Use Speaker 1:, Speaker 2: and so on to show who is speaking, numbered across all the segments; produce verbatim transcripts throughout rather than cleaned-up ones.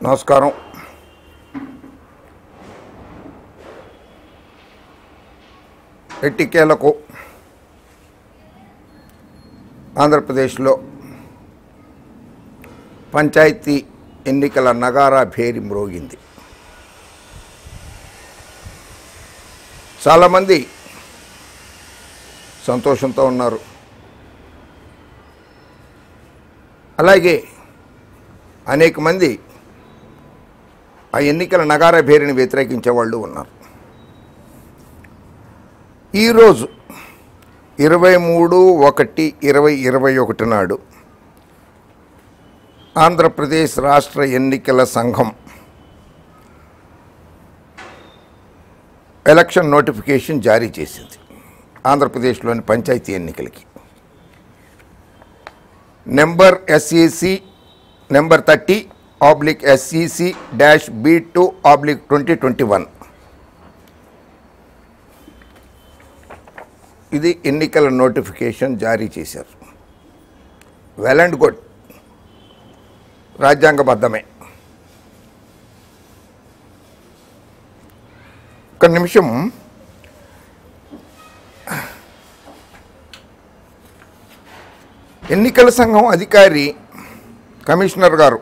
Speaker 1: నమస్కారం. ఎట్టికేలకు ఆంధ్రప్రదేశ్లో పంచాయతీ ఎన్నికల నగారా భేరి మ్రోగింది. చాలామంది సంతోషంతో ఉన్నారు. అలాగే అనేక మంది ఆ ఎన్నికల నగారా భేరిని వ్యతిరేకించే వాళ్ళు ఉన్నారు. ఈరోజు ఇరవై మూడు ఒకటి ఇరవై ఇరవై ఒకటి నాడు ఆంధ్రప్రదేశ్ రాష్ట్ర ఎన్నికల సంఘం ఎలక్షన్ నోటిఫికేషన్ జారీ చేసింది. ఆంధ్రప్రదేశ్లోని పంచాయతీ ఎన్నికలకి number SEC number thirty oblique SEC dash B two oblique twenty twenty one ఇది ఎన్నికల నోటిఫికేషన్ జారీ చేశారు. వెల్ అండ్ గుడ్, రాజ్యాంగబద్ధమే. ఒక నిమిషం ఎన్నికల సంఘం అధికారి కమిషనర్ గారు,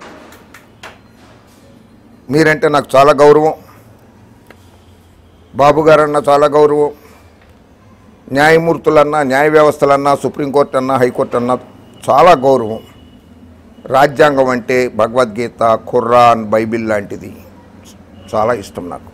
Speaker 1: మీరంటే నాకు చాలా గౌరవం, బాబు గారన్నా చాలా గౌరవం, న్యాయమూర్తులన్నా న్యాయ వ్యవస్థలన్నా సుప్రీంకోర్టు అన్నా హైకోర్టు అన్నా చాలా గౌరవం. రాజ్యాంగం అంటే భగవద్గీత, ఖురాన్, బైబిల్ లాంటిది చాలా ఇష్టం నాకు.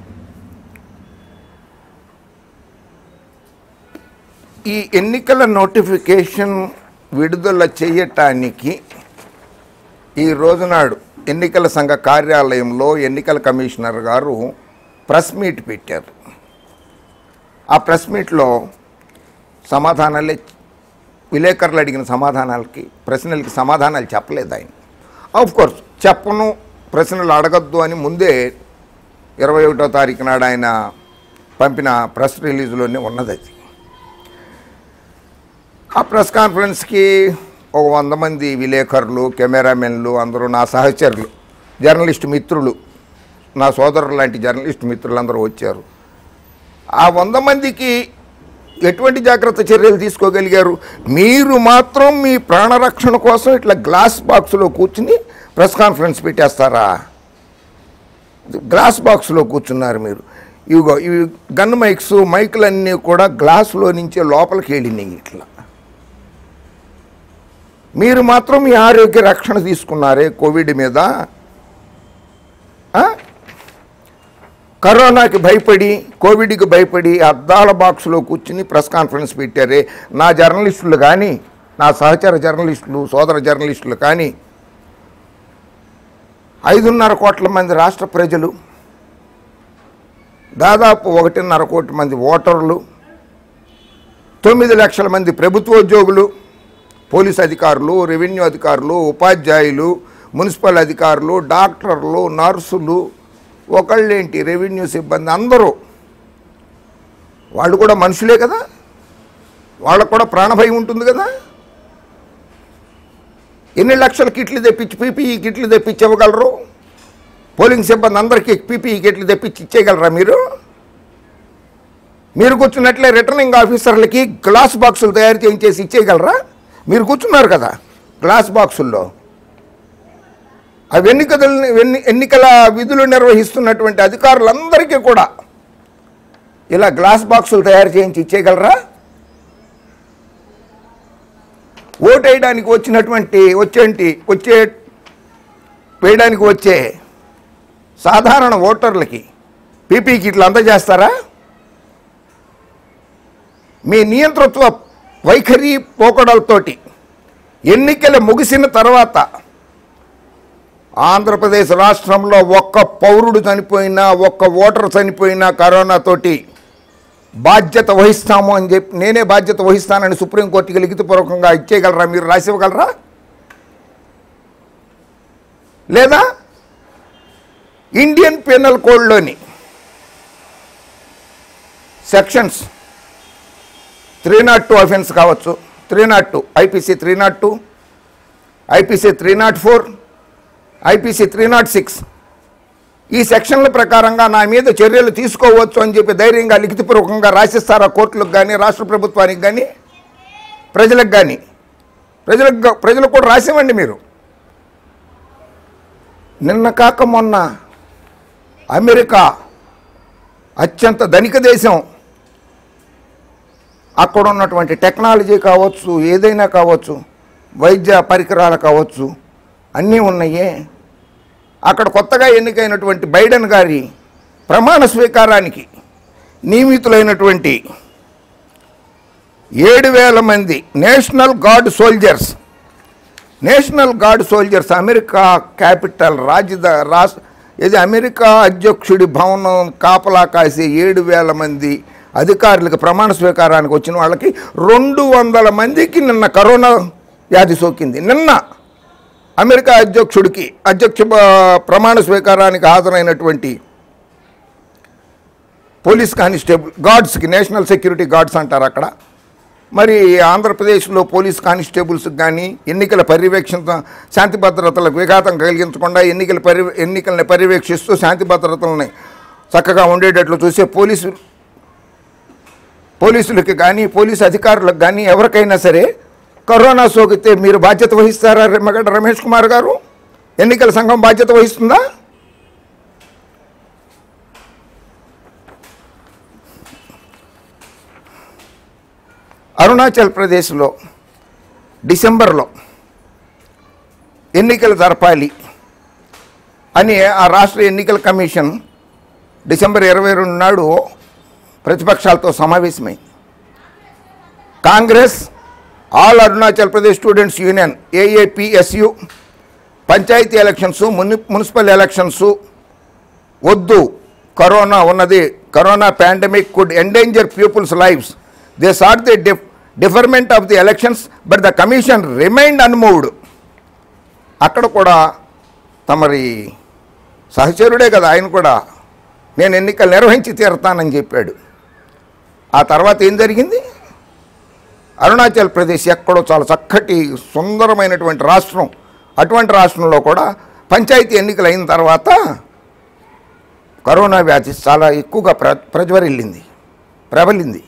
Speaker 1: ఈ ఎన్నికల నోటిఫికేషన్ విడుదల చేయటానికి ఈ రోజునాడు ఎన్నికల సంఘ కార్యాలయంలో ఎన్నికల కమిషనర్ గారు ప్రెస్ మీట్ పెట్టారు. ఆ ప్రెస్ మీట్లో సమాధానాలే, విలేకరులు అడిగిన సమాధానాలకి ప్రశ్నలకి సమాధానాలు చెప్పలేదు ఆయన. ఆఫ్ కోర్స్ చెప్పను, ప్రశ్నలు అడగద్దు అని ముందే ఇరవై ఒకటో తారీఖు నాడు ఆయన పంపిన ప్రెస్ రిలీజ్లోనే ఉన్నది అది. ఆ ప్రెస్ కాన్ఫరెన్స్కి ఒక వంద మంది విలేకరులు, కెమెరామెన్లు, అందరూ నా సహచరులు, జర్నలిస్ట్ మిత్రులు, నా సోదరులు లాంటి జర్నలిస్ట్ మిత్రులు అందరూ వచ్చారు. ఆ వంద మందికి ఎటువంటి జాగ్రత్త చర్యలు తీసుకోగలిగారు? మీరు మాత్రం మీ ప్రాణరక్షణ కోసం ఇట్లా గ్లాస్ బాక్స్లో కూర్చుని ప్రెస్ కాన్ఫరెన్స్ పెట్టేస్తారా? గ్లాస్ బాక్స్లో కూర్చున్నారు మీరు. ఇవిగో ఇవి గన్ మైక్స్, మైకులన్నీ కూడా గ్లాసులో నుంచే లోపలికి వెళ్ళినాయి. ఇట్లా మీరు మాత్రం మీ ఆరోగ్య రక్షణ తీసుకున్నారే కోవిడ్ మీద. కరోనాకి భయపడి, కోవిడ్కి భయపడి అద్దాల బాక్సులో కూర్చుని ప్రెస్ కాన్ఫరెన్స్ పెట్టారే. నా జర్నలిస్టులు కానీ, నా సహచర జర్నలిస్టులు, సోదర జర్నలిస్టులు కానీ, ఐదున్నర కోట్ల మంది రాష్ట్ర ప్రజలు, దాదాపు ఒకటిన్నర కోటి మంది ఓటర్లు, తొమ్మిది లక్షల మంది ప్రభుత్వోద్యోగులు, పోలీస్ అధికారులు, రెవెన్యూ అధికారులు, ఉపాధ్యాయులు, మున్సిపల్ అధికారులు, డాక్టర్లు, నర్సులు, ఒకళ్ళేంటి రెవెన్యూ సిబ్బంది, అందరూ వాళ్ళు కూడా మనుషులే కదా, వాళ్ళకు కూడా ప్రాణభయం ఉంటుంది కదా. ఎన్ని లక్షల కిట్లు తెప్పించి పీపీఈ కిట్లు తెప్పించి ఇవ్వగలరు? పోలింగ్ సిబ్బంది అందరికీ పీపీఈ కిట్లు తెప్పించి ఇచ్చేయగలరా మీరు? మీరు కూర్చున్నట్లే రిటర్నింగ్ ఆఫీసర్లకి గ్లాస్ బాక్సులు తయారు చేయించేసి ఇచ్చేయగలరా? మీరు కూర్చున్నారు కదా గ్లాస్ బాక్సుల్లో. అవి ఎన్నికల ఎన్నికల విధులు నిర్వహిస్తున్నటువంటి అధికారులందరికీ కూడా ఇలా గ్లాస్ బాక్సులు తయారు చేయించి ఇచ్చేయగలరా? ఓటు వేయడానికి వచ్చినటువంటి వచ్చేంటి వచ్చే వేయడానికి వచ్చే సాధారణ ఓటర్లకి పీపీ కిట్లు అందజేస్తారా? మీ నియంతృత్వ వైఖరి పోకడలతోటి ఎన్నికలు ముగిసిన తర్వాత ఆంధ్రప్రదేశ్ రాష్ట్రంలో ఒక్క పౌరుడు చనిపోయినా, ఒక్క ఓటర్ చనిపోయినా కరోనాతోటి బాధ్యత వహిస్తాము అని చెప్పి, నేనే బాధ్యత వహిస్తానని సుప్రీంకోర్టుకి లిఖితపూర్వకంగా ఇచ్చేయగలరా? మీరు రాసి ఇవ్వగలరా? లేదా ఇండియన్ పీనల్ కోడ్లోని sections three nought two offence కావచ్చు, three nought two IPC three nought two IPC three nought four IPC three nought six ఈ సెక్షన్ల ప్రకారంగా నా మీద చర్యలు తీసుకోవచ్చు అని చెప్పి ధైర్యంగా లిఖితపూర్వకంగా రాసిస్తారా కోర్టులకు కానీ రాష్ట్ర ప్రభుత్వానికి కానీ ప్రజలకు కానీ? ప్రజలకు ప్రజలకు కూడా రాసివ్వండి మీరు. నిన్న కాక మొన్న అమెరికా అత్యంత ధనిక దేశం, అక్కడ ఉన్నటువంటి టెక్నాలజీ కావచ్చు, ఏదైనా కావచ్చు, వైద్య పరికరాలు కావచ్చు, అన్నీ ఉన్నాయే. అక్కడ కొత్తగా ఎన్నికైనటువంటి బైడెన్ గారి ప్రమాణ స్వీకారానికి నియమితులైనటువంటి ఏడు వేల మంది national guard soldiers national guard soldiers America Capitol రాజధా రాష్ట్ర ఇది అమెరికా అధ్యక్షుడి భవనం కాపలా కాసే ఏడు వేల మంది అధికారులకు ప్రమాణ స్వీకారానికి వచ్చిన వాళ్ళకి రెండు వందల మందికి నిన్న కరోనా వ్యాధి సోకింది. నిన్న అమెరికా అధ్యక్షుడికి అధ్యక్ష ప్రమాణ స్వీకారానికి హాజరైనటువంటి పోలీస్ కానిస్టేబుల్ గార్డ్స్కి, నేషనల్ సెక్యూరిటీ గార్డ్స్ అంటారు అక్కడ, మరి ఆంధ్రప్రదేశ్లో పోలీస్ కానిస్టేబుల్స్కి కానీ ఎన్నికల పర్యవేక్షణ శాంతి భద్రతలకు విఘాతం కలిగించకుండా ఎన్నికల పర్య ఎన్నికల్ని పర్యవేక్షిస్తూ శాంతి భద్రతలని చక్కగా ఉండేటట్లు చూసే పోలీసు పోలీసులకి కానీ పోలీసు అధికారులకు కానీ ఎవరికైనా సరే కరోనా సోకితే మీరు బాధ్యత వహిస్తారా? రెమ్మగడ్డ రమేష్ కుమార్ గారు, ఎన్నికల సంఘం బాధ్యత వహిస్తుందా? అరుణాచల్ ప్రదేశ్లో డిసెంబర్లో ఎన్నికలు జరపాలి అని ఆ రాష్ట్ర ఎన్నికల కమిషన్ డిసెంబర్ ఇరవై రెండు నాడు ప్రతిపక్షాలతో సమావేశమైంది. Congress, all Arunachal Pradesh students union AAPSU panchayat elections, ముని మున్సిపల్ ఎలక్షన్స్ వద్దు, కరోనా ఉన్నది, corona pandemic could endanger people's lives, they sought the diff deferment of the elections but the commission remained unmoved. అక్కడ కూడా తమరి సహచరుడే కదా ఆయన కూడా, నేను ఎన్నికలు నిర్వహించి తీరుతానని చెప్పాడు. ఆ తర్వాత ఏం జరిగింది? అరుణాచల్ ప్రదేశ్ ఎక్కడో చాలా చక్కటి సుందరమైనటువంటి రాష్ట్రం, అటువంటి రాష్ట్రంలో కూడా పంచాయతీ ఎన్నికలు అయిన తర్వాత కరోనా వ్యాధి చాలా ఎక్కువగా ప్ర ప్రజ్వరిల్లింది ప్రబలింది.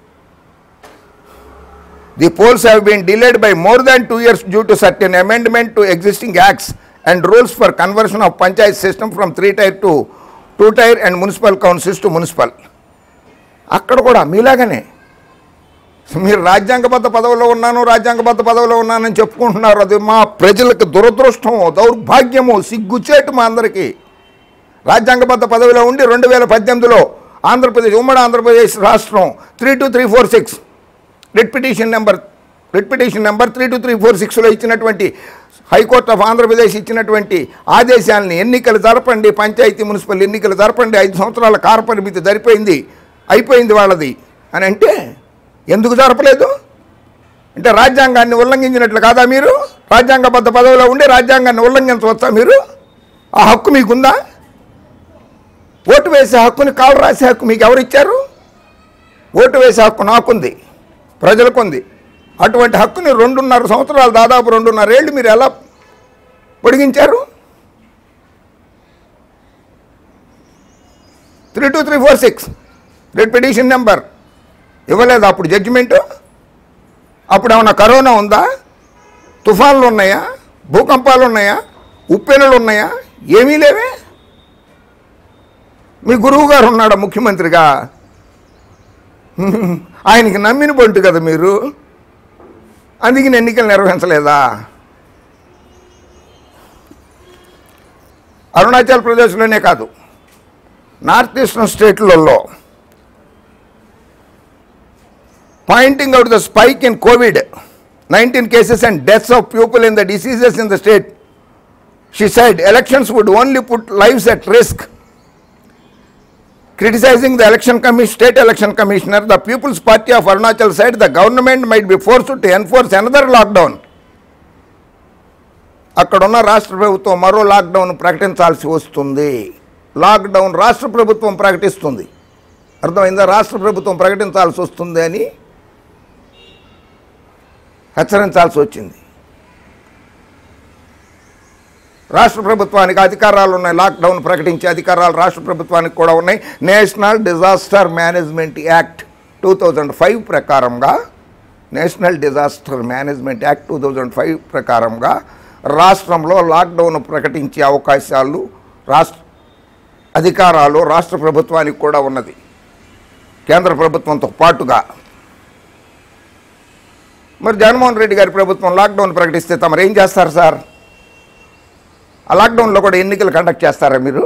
Speaker 1: The polls have been delayed by more than two years due to certain amendment to existing acts and rules for conversion of panchayat system from three tier to two tier and municipal councils to municipal. అక్కడ కూడా మీలాగానే మీరు రాజ్యాంగబద్ధ పదవిలో ఉన్నాను రాజ్యాంగబద్ధ పదవిలో ఉన్నానని చెప్పుకుంటున్నారు. అది మా ప్రజలకు దురదృష్టము, దౌర్భాగ్యము, సిగ్గుచేటు మా అందరికీ. రాజ్యాంగబద్ధ పదవిలో ఉండి రెండు వేల పద్దెనిమిదిలో ఆంధ్రప్రదేశ్, ఉమ్మడి ఆంధ్రప్రదేశ్ రాష్ట్రం three two three four six writ petition number writ petition number three two three four సిక్స్లో ఇచ్చినటువంటి హైకోర్టు ఆఫ్ ఆంధ్రప్రదేశ్ ఇచ్చినటువంటి ఆదేశాలని ఎన్నికలు జరపండి, పంచాయతీ మున్సిపల్ ఎన్నికలు జరపండి, ఐదు సంవత్సరాల కాల పరిమితి సరిపోయింది, అయిపోయింది వాళ్ళది అని అంటే ఎందుకు జరపలేదు? అంటే రాజ్యాంగాన్ని ఉల్లంఘించినట్లు కాదా? మీరు రాజ్యాంగబద్ధ పదవిలో ఉండి రాజ్యాంగాన్ని ఉల్లంఘించవచ్చా మీరు? ఆ హక్కు మీకుందా? ఓటు వేసే హక్కుని, కాలు రాసే హక్కు మీకు ఎవరిచ్చారు? ఓటు వేసే హక్కు నాకుంది, ప్రజలకుంది. అటువంటి హక్కుని రెండున్నర సంవత్సరాలు, దాదాపు రెండున్నర ఏళ్ళు మీరు ఎలా పొడిగించారు? Three two three four six writ petition number ఇవ్వలేదు అప్పుడు జడ్జిమెంటు. అప్పుడు ఏమన్నా కరోనా ఉందా? తుఫాన్లు ఉన్నాయా? భూకంపాలు ఉన్నాయా? ఉప్పెనులు ఉన్నాయా? ఏమీ లేవే. మీ గురువు గారు ఉన్నాడా ముఖ్యమంత్రిగా? ఆయనకి నమ్మిన పొంటు కదా మీరు, అందుకని ఎన్నికలు నిర్వహించలేదా? అరుణాచల్ ప్రదేశ్లోనే కాదు, నార్త్ ఈస్టర్న్ స్టేట్లలో pointing out the spike in Covid nineteen cases and deaths of people in the diseases in the state, she said elections would only put lives at risk. Criticizing the election commission, state election commissioner, the People's Party of Arunachal said the government might be forced to enforce another lockdown. అక్కడున్న రాష్ట్ర ప్రభుత్వం మరో lockdown ప్రకటించాల్సి వస్తుంది. Lockdown రాష్ట్ర ప్రభుత్వం ప్రకటిస్తుంది. అర్థమైందా? రాష్ట్ర ప్రభుత్వం ప్రకటించాల్సి వస్తుంది అని హెచ్చరించాల్సి వచ్చింది. రాష్ట్ర ప్రభుత్వానికి అధికారాలు ఉన్నాయి, లాక్డౌన్ ప్రకటించే అధికారాలు రాష్ట్ర ప్రభుత్వానికి కూడా ఉన్నాయి. National disaster management act two thousand five ప్రకారంగా national disaster management act two thousand five ప్రకారంగా రాష్ట్రంలో లాక్డౌన్ ప్రకటించే అవకాశాలు రాష్ట్ర అధికారాలు రాష్ట్ర ప్రభుత్వానికి కూడా ఉన్నది, కేంద్ర ప్రభుత్వంతో పాటుగా. మరి జగన్మోహన్ రెడ్డి గారి ప్రభుత్వం లాక్డౌన్ ప్రకటిస్తే తమరు ఏం చేస్తారు సార్? ఆ లాక్డౌన్లో కూడా ఎన్నికలు కండక్ట్ చేస్తారా మీరు?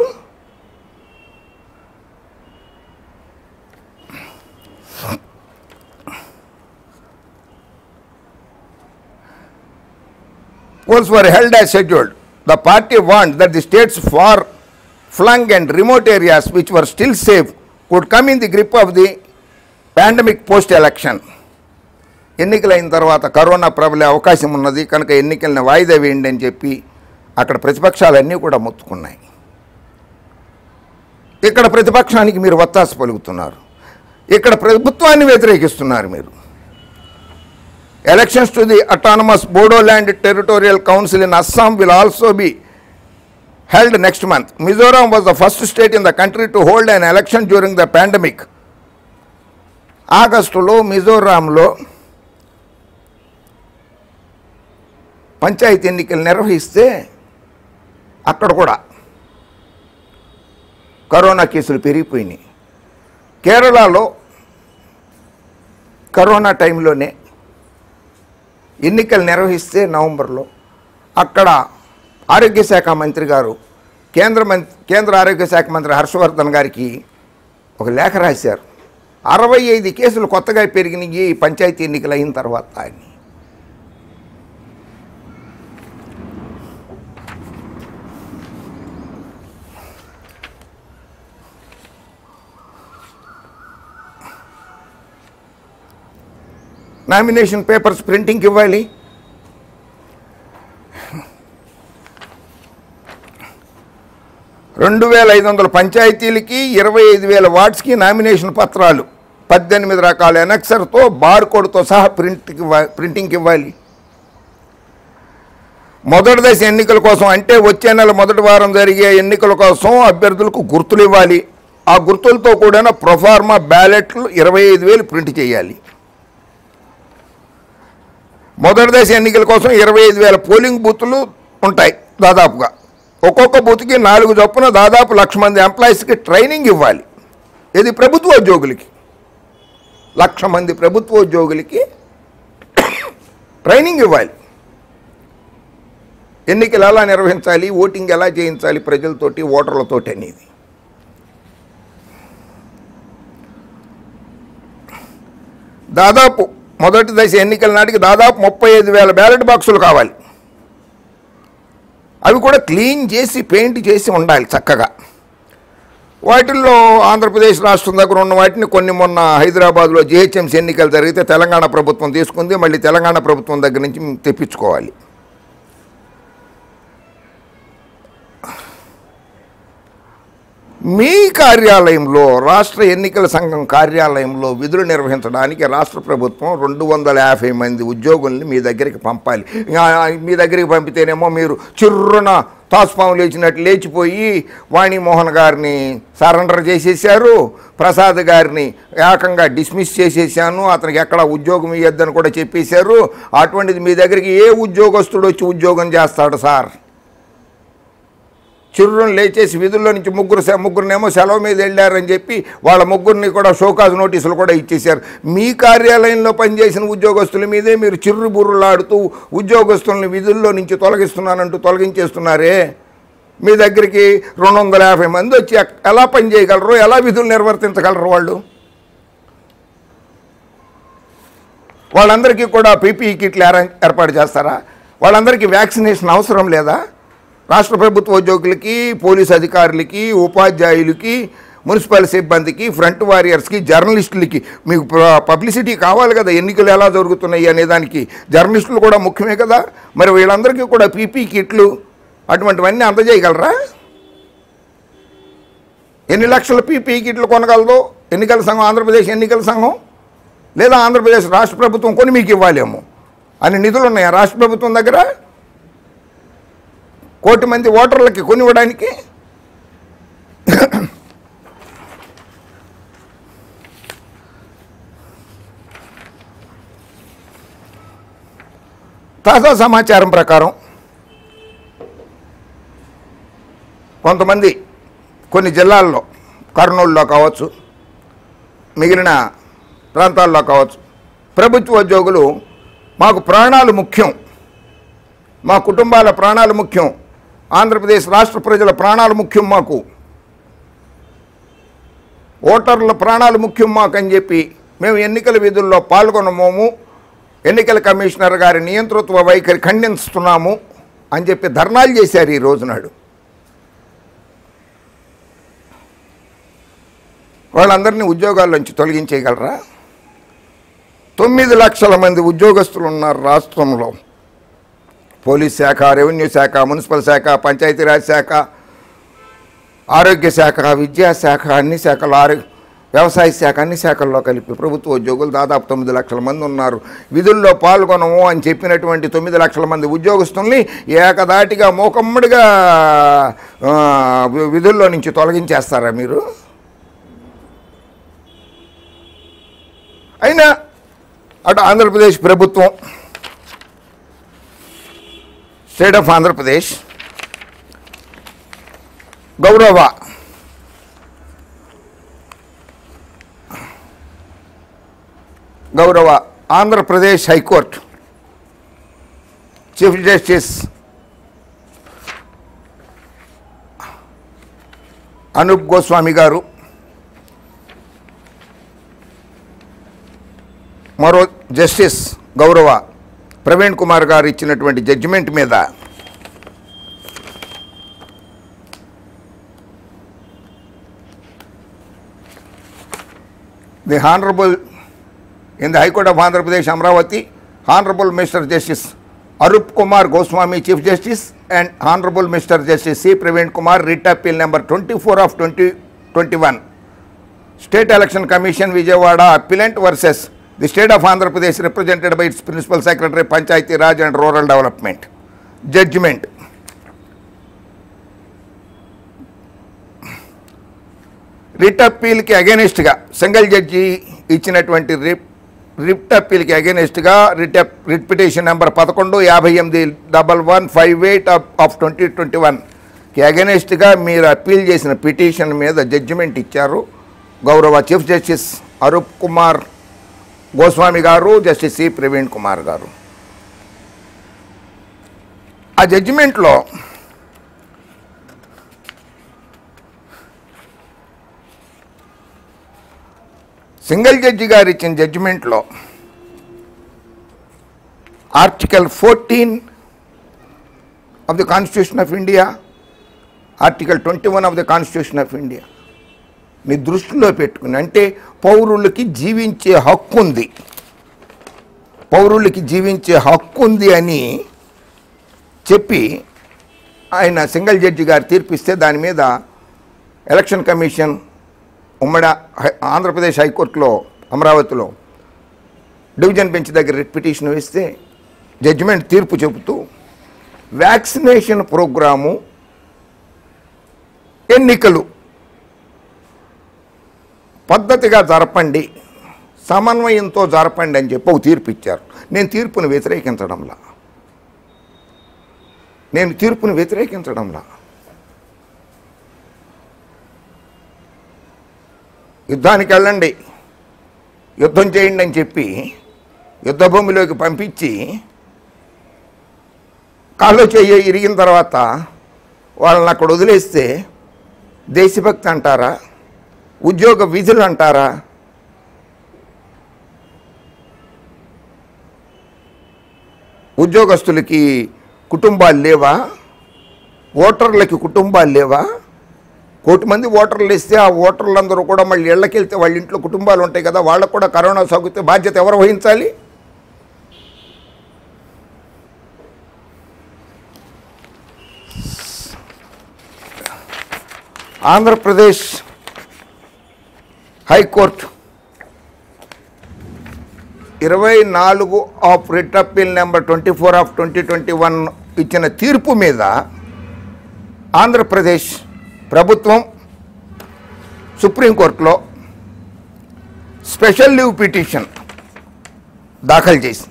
Speaker 1: Polls were held as scheduled. The party warned that the states far flung and remote areas which were still safe could come in the grip of the pandemic post-election. ఎన్నికలైన తర్వాత corona ప్రబలే అవకాశం ఉన్నది కనుక ఎన్నికలను వాయిదా వేయండి అని చెప్పి అక్కడ ప్రతిపక్షాలన్నీ కూడా మొత్తుకున్నాయి. ఇక్కడ ప్రతిపక్షానికి మీరు వత్తాసు పలుకుతున్నారు, ఇక్కడ ప్రభుత్వాన్ని వ్యతిరేకిస్తున్నారు మీరు. Elections to the autonomous Bodoland Territorial Council in Assam will also be held next month. Mizoram was the first state in the country to hold an election during the pandemic. ఆగస్టులో మిజోరాంలో పంచాయతీ ఎన్నికలు నిర్వహిస్తే అక్కడ కూడా కరోనా కేసులు పెరిగిపోయినాయి. కేరళలో corona టైంలోనే ఎన్నికలు నిర్వహిస్తే నవంబర్లో అక్కడ ఆరోగ్య శాఖ మంత్రి గారు కేంద్ర మంత్రి కేంద్ర ఆరోగ్య శాఖ మంత్రి హర్షవర్ధన్ గారికి ఒక లేఖ రాశారు. అరవై ఐదు కేసులు కొత్తగా పెరిగినాయి పంచాయతీ ఎన్నికలు అయిన తర్వాత అని. నామినేషన్ పేపర్స్ ప్రింటింగ్కి ఇవ్వాలి, రెండు వేల ఐదు వందల పంచాయతీలకి ఇరవై ఐదు వేల వార్డ్స్కి నామినేషన్ పత్రాలు పద్దెనిమిది రకాల ఎనెక్సర్తో బార్కోడ్తో సహా ప్రింట్కి ప్రింటింగ్కి ఇవ్వాలి. మొదటి దశ ఎన్నికల కోసం అంటే వచ్చే నెల మొదటి వారం జరిగే ఎన్నికల కోసం అభ్యర్థులకు గుర్తులు ఇవ్వాలి. ఆ గుర్తులతో కూడిన ప్రొఫార్మా బ్యాలెట్లు ఇరవై ఐదు వేలు ప్రింట్ చేయాలి. మొదటి దశ ఎన్నికల కోసం ఇరవై ఐదు వేల పోలింగ్ బూతులు ఉంటాయి దాదాపుగా. ఒక్కొక్క బూత్కి నాలుగు చొప్పున దాదాపు లక్ష మంది ఎంప్లాయీస్కి ట్రైనింగ్ ఇవ్వాలి. ఇది ప్రభుత్వ ఉద్యోగులకి, లక్ష మంది ప్రభుత్వ ఉద్యోగులకి ట్రైనింగ్ ఇవ్వాలి. ఎన్నికలు ఎలా నిర్వహించాలి, ఓటింగ్ ఎలా చేయించాలి ప్రజలతోటి, ఓటర్లతోటి అనేది. దాదాపు మొదటి దశ ఎన్నికల నాటికి దాదాపు ముప్పై ఐదు వేల బ్యాలెట్ బాక్సులు కావాలి. అవి కూడా క్లీన్ చేసి పెయింట్ చేసి ఉండాలి చక్కగా. వాటిల్లో ఆంధ్రప్రదేశ్ రాష్ట్రం దగ్గర ఉన్న వాటిని కొన్ని మొన్న హైదరాబాద్లో జిహెచ్ఎంసీ ఎన్నికలు జరిగితే తెలంగాణ ప్రభుత్వం తీసుకుంది, మళ్ళీ తెలంగాణ ప్రభుత్వం దగ్గర నుంచి తెప్పించుకోవాలి. మీ కార్యాలయంలో రాష్ట్ర ఎన్నికల సంఘం కార్యాలయంలో విధులు నిర్వహించడానికి రాష్ట్ర ప్రభుత్వం రెండు వందల యాభై మంది ఉద్యోగుల్ని మీ దగ్గరికి పంపాలి. మీ దగ్గరికి పంపితేనేమో మీరు చిర్రున తాసుపాము లేచినట్టు లేచిపోయి వాణిమోహన్ గారిని సరెండర్ చేసేసారు, ప్రసాద్ గారిని ఏకంగా డిస్మిస్ చేసేసాను, అతనికి ఎక్కడ ఉద్యోగం ఇవ్వద్దని కూడా చెప్పేశారు. అటువంటిది మీ దగ్గరికి ఏ ఉద్యోగస్తుడు వచ్చి ఉద్యోగం చేస్తాడు సార్? చిరులను లేచేసి విధుల్లో నుంచి ముగ్గురు ముగ్గురునేమో సెలవు మీద వెళ్ళారని చెప్పి వాళ్ళ ముగ్గురిని కూడా షోకాజ్ నోటీసులు కూడా ఇచ్చేశారు. మీ కార్యాలయంలో పనిచేసిన ఉద్యోగస్తుల మీదే మీరు చిర్రు బుర్రులాడుతూ ఉద్యోగస్తులను విధుల్లో నుంచి తొలగిస్తున్నానంటూ తొలగించేస్తున్నారే. మీ దగ్గరికి రెండు వందల యాభై మంది వచ్చి ఎలా పనిచేయగలరు, ఎలా విధులు నిర్వర్తించగలరు? వాళ్ళు వాళ్ళందరికీ కూడా పీపీఈ కిట్లు ఏర్పాటు చేస్తారా? వాళ్ళందరికీ వ్యాక్సినేషన్ అవసరం లేదా? రాష్ట్ర ప్రభుత్వ ఉద్యోగులకి, పోలీసు అధికారులకి, ఉపాధ్యాయులకి, మున్సిపల్ సిబ్బందికి, ఫ్రంట్ వారియర్స్కి, జర్నలిస్టులకి మీకు పబ్లిసిటీ కావాలి కదా, ఎన్నికలు ఎలా జరుగుతున్నాయి అనే దానికి జర్నలిస్టులు కూడా ముఖ్యమే కదా. మరి వీళ్ళందరికీ కూడా పీపీ కిట్లు అటువంటివన్నీ అందజేయగలరా? ఎన్ని లక్షల పీపీ కిట్లు కొనగలదో ఎన్నికల సంఘం, ఆంధ్రప్రదేశ్ ఎన్నికల సంఘం? లేదా ఆంధ్రప్రదేశ్ రాష్ట్ర ప్రభుత్వం కొని మీకు ఇవ్వాలేమో అని నిధులు ఉన్నాయా రాష్ట్ర ప్రభుత్వం దగ్గర? కోటి మంది ఓటర్లకి కొనివ్వడానికి. తాజా సమాచారం ప్రకారం కొంతమంది కొన్ని జిల్లాల్లో, కర్నూలులో కావచ్చు, మిగిలిన ప్రాంతాల్లో కావచ్చు, ప్రభుత్వ ఉద్యోగులు మాకు ప్రాణాలు ముఖ్యం, మా కుటుంబాల ప్రాణాలు ముఖ్యం, ఆంధ్రప్రదేశ్ రాష్ట్ర ప్రజల ప్రాణాలు ముఖ్యం, మాకు ఓటర్ల ప్రాణాలు ముఖ్యం మాకు అని చెప్పి మేము ఎన్నికల విధుల్లో పాల్గొనమోము, ఎన్నికల కమిషనర్ గారి నియంతృత్వ వైఖరి ఖండిస్తున్నాము అని చెప్పి ధర్నాలు చేశారు ఈ రోజునాడు. వాళ్ళందరినీ ఉద్యోగాల్లోంచి తొలగించేయగలరా? తొమ్మిది లక్షల మంది ఉద్యోగస్తులు ఉన్నారు రాష్ట్రంలో. పోలీస్ శాఖ, రెవెన్యూ శాఖ, మున్సిపల్ శాఖ, పంచాయతీరాజ్ శాఖ, ఆరోగ్య శాఖ, విద్యాశాఖ, అన్ని శాఖలు, ఆరోగ్య వ్యవసాయ శాఖ, అన్ని శాఖల్లో కలిపి ప్రభుత్వ ఉద్యోగులు దాదాపు తొమ్మిది లక్షల మంది ఉన్నారు. విధుల్లో పాల్గొనము అని చెప్పినటువంటి తొమ్మిది లక్షల మంది ఉద్యోగస్తుల్ని ఏకదాటిగా మూకమ్మడిగా విధుల్లో నుంచి తొలగించేస్తారా మీరు? అయినా అటు ఆంధ్రప్రదేశ్ ప్రభుత్వం, స్టేట్ ఆఫ్ ఆంధ్రప్రదేశ్ గౌరవ గౌరవ Andhra Pradesh high court chief justice Anoop Goswami garu, మరో జస్టిస్ గౌరవ ప్రవీణ్ కుమార్ గారు ఇచ్చినటువంటి జడ్జిమెంట్ మీద the honourable in the High Court of Andhra Pradesh, Amravati, Honorable Mister Justice Arup Kumar Goswami, Chief Justice, and Honorable Mister Justice C. Praveen Kumar, Writ Appeal number twenty-four of twenty twenty-one. State Election Commission, Vijayawada, Appellant versus the State of Andhra Pradesh, represented by its Principal Secretary, Panchayati Raj and Rural Development. Judgment. Writ Appeal ki against ga single judge ఇచ్చినటువంటి రిప్ writ అప్పీల్కి అగెనిస్ట్గా writ writ petition number పదకొండు యాభై ఎనిమిది double one five eight of twenty twenty వన్కి అగెనిస్ట్గా మీరు అప్పీల్ చేసిన పిటిషన్ మీద జడ్జిమెంట్ ఇచ్చారు గౌరవ chief justice Arup Kumar Goswami garu, justice C Praveen Kumar గారు. ఆ జడ్జిమెంట్లో సింగిల్ జడ్జి గారు ఇచ్చిన జడ్జిమెంట్లో article fourteen of the constitution of India, article twenty one of the constitution of India ని దృష్టిలో పెట్టుకుని, అంటే పౌరులకి జీవించే హక్కు ఉంది, పౌరులకి జీవించే హక్కు ఉంది అని చెప్పి ఆయన సింగిల్ జడ్జి గారు తీర్పిస్తే దాని మీద ఎలక్షన్ కమిషన్ ఉమ్మడి ఆంధ్రప్రదేశ్ హైకోర్టులో అమరావతిలో డివిజన్ బెంచ్ దగ్గర రిట్ పిటిషన్ వేస్తే జడ్జిమెంట్ తీర్పు చెబుతూ వ్యాక్సినేషన్ ప్రోగ్రాము, ఎన్నికలు పద్ధతిగా జరపండి, సమన్వయంతో జరపండి అని చెప్పి ఒక తీర్పు ఇచ్చారు. నేను తీర్పును వ్యతిరేకించడంలా నేను తీర్పును వ్యతిరేకించడంలా యుద్ధానికి వెళ్ళండి, యుద్ధం చేయండి అని చెప్పి యుద్ధభూమిలోకి పంపించి కాళ్ళు చెయ్యి ఇరిగిన తర్వాత వాళ్ళని అక్కడ వదిలేస్తే దేశభక్తి అంటారా? ఉద్యోగ విధులు అంటారా? ఉద్యోగస్తులకి కుటుంబాలు లేవా? ఓటర్లకి కుటుంబాలు లేవా? కోటి మంది ఓటర్లు ఇస్తే ఆ ఓటర్లందరూ కూడా మళ్ళీ ఇళ్ళకి వెళ్తే వాళ్ళ ఇంట్లో కుటుంబాలు ఉంటాయి కదా, వాళ్ళకు కూడా కరోనా సోకితే బాధ్యత ఎవరు వహించాలి? ఆంధ్రప్రదేశ్ హైకోర్టు ఇరవై నాలుగు of writ appeal number twenty four of twenty twenty one ఇచ్చిన తీర్పు మీద ఆంధ్రప్రదేశ్ ప్రభుత్వం సుప్రీంకోర్టులో స్పెషల్ లీవ్ పిటిషన్ దాఖలు చేసింది.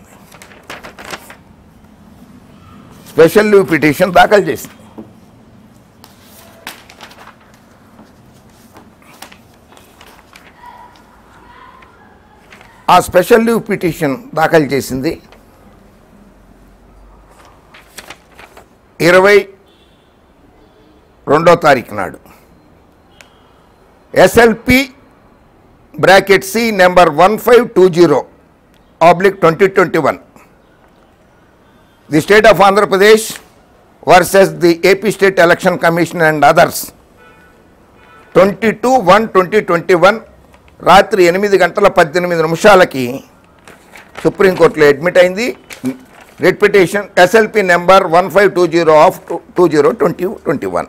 Speaker 1: స్పెషల్ లీవ్ పిటిషన్ దాఖలు చేసింది. ఆ స్పెషల్ లీవ్ పిటిషన్ దాఖలు చేసింది ఇరవై రెండో తారీఖు నాడు. SLP bracket C number one five two zero oblique twenty twenty one the state of Andhra Pradesh versus the AP state election commission and others twenty two one twenty twenty one రాత్రి ఎనిమిది గంటల పద్దెనిమిది నిమిషాలకి సుప్రీంకోర్టులో అడ్మిట్ అయింది. Writ petition SLP number one five two zero of two zero twenty twenty one